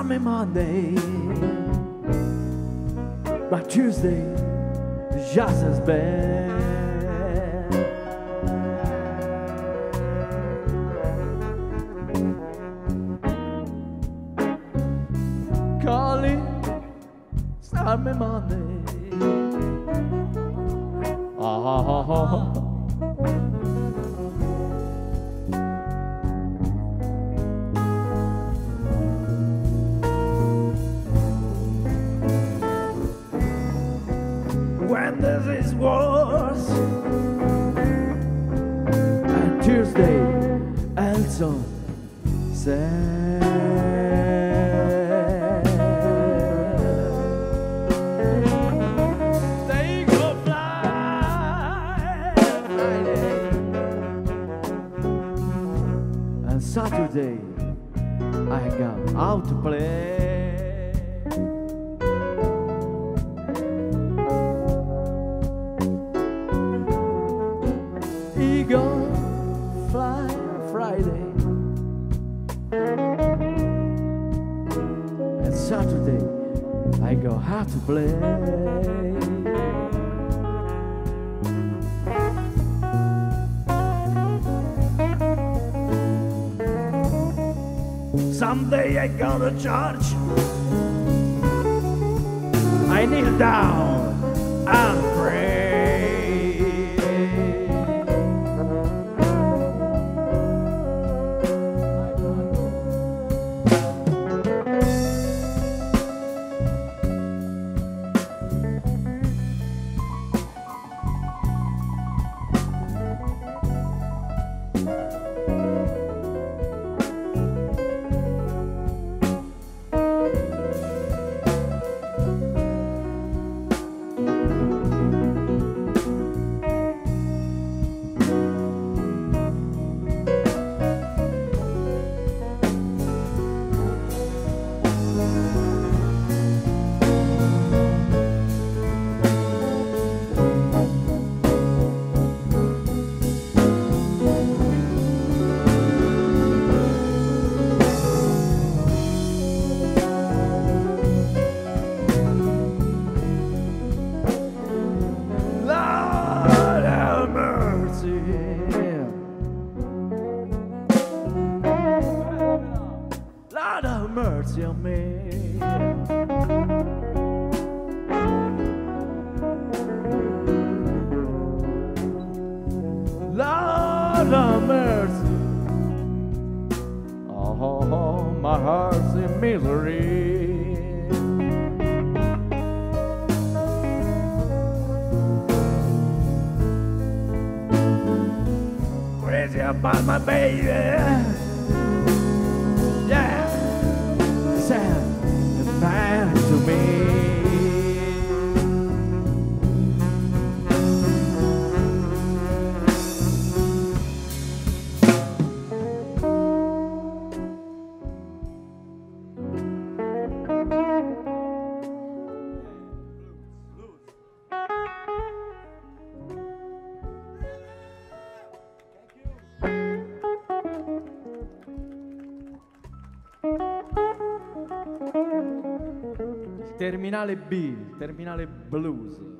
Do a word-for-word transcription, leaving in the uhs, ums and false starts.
Sunday, Monday, but Tuesday is just as bad. Calling Sunday, Monday. Ah. When this is worse, and Tuesday also sad. They go fly Friday, and Saturday I go out to play. Eagle fly Friday, and Saturday I go out to play. Someday I go to church, I kneel down and pray. Lord have mercy on me. Lord have mercy. Oh, my heart's in misery. Crazy about my baby. Yeah, sad and bad to me. Terminale B, terminale blues.